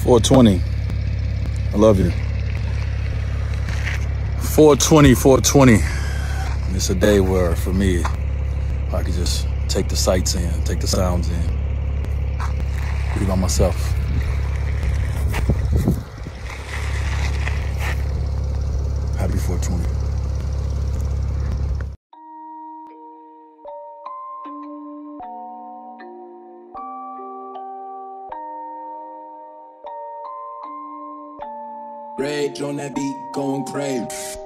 420. I love you. 420. It's a day where, for me, I could just take the sights in, take the sounds in, be by myself. Happy 420. Rage on that beat, going crazy.